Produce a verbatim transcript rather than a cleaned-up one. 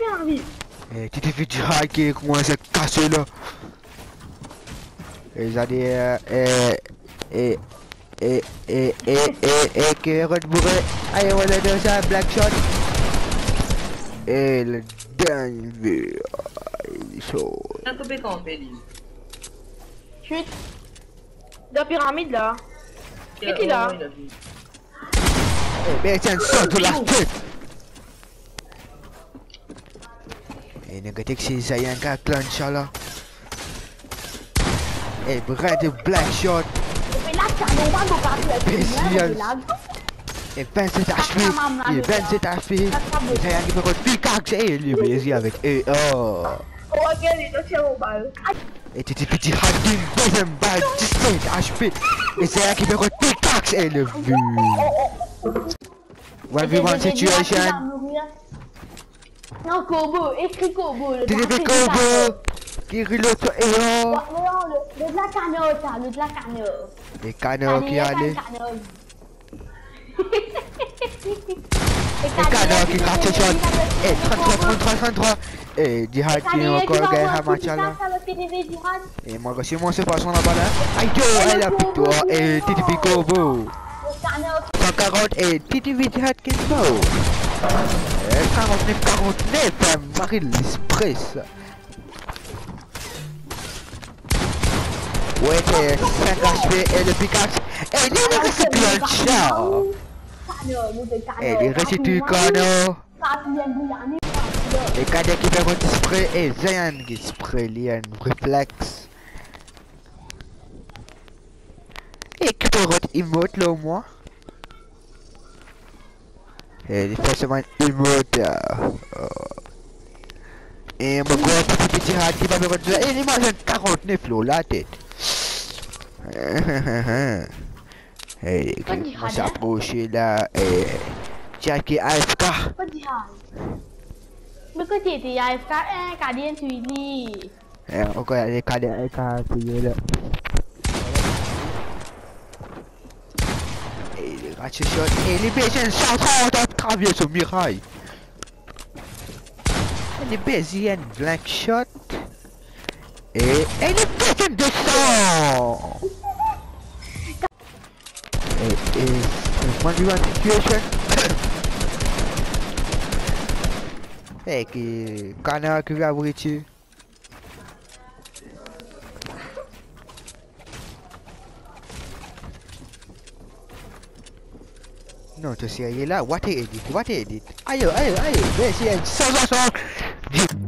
bien vite. Eh, tu t'es fait du hacker, comment ça cassé là. Et ils ont dit, euh, eh, eh, eh, eh, eh, eh, eh, que retourner. Allez, voilà, dans ça, black shot. Et le dernier, il est chaud. Un compétent, Félix. Chut. La pyramide là. Tiens, qui, là oh, il a vu. Eh, mais tiens, sors de la tête. Et négatif, c'est ça, y a un gars clench là. Eh, brin de black shot. Mais là, t'as normal de partir. Et vingt-sept H P. Et vingt-sept H P. Et ça y a un qui peut faire pickaxe. Et il est baisé avec. Et oh. Oh, ok, il est tiré au bal. Et tu t'es petit hacking, deuxième balle, dix-sept H P. Et c'est un qui peut faire pickaxe. Et le vu. one v one situation. Non, Kobo, écris Kobo. Tu t'es fait Kobo. Qui est l'autre et oh. Non, le de la cagnotte, le de la cagnotte. Les canards qui allaient. Les canards qui grattent shot. Et trente-trois, trente-trois, trente-trois. Et Jihad qui est encore gagné à match là. Et moi aussi, moi c'est pas son là-bas là. Aïe, elle a plutôt. Et Titi Kobo. cent quarante et Titi Jihad qui est beau. quarante-neuf, quarante-neuf. Marie l'Express. Ouais, c'est cinq H P et le pickaxe. Et il est resté bien ciao. Et il reste du cano. Et Kadia qui fait un spray et Zayan qui spray lien réflexe. Et qui peut rendre emote là au moins. Et il fait seulement emote. Et mon gros petit petit hat qui va me rendre. Et il mange quarante-neuf là la tête. Hey, on s'approche là et tiens qui est A F K. Mais quand tu étais A F K, un gardien tu dis. Eh, encore il y a des cadets A F K qui est là. Et les ratchets shot et les baisers cent trente traversent au mirail. Les baisers blank shot. Et, et les baisers de sang. Et, et, one v one situation. Eh, qui, canard qui va vous tuer. Non, tu sais, il est là, what est edit, what est edit. Aïe, aïe, aïe, mais c'est un cent soixante.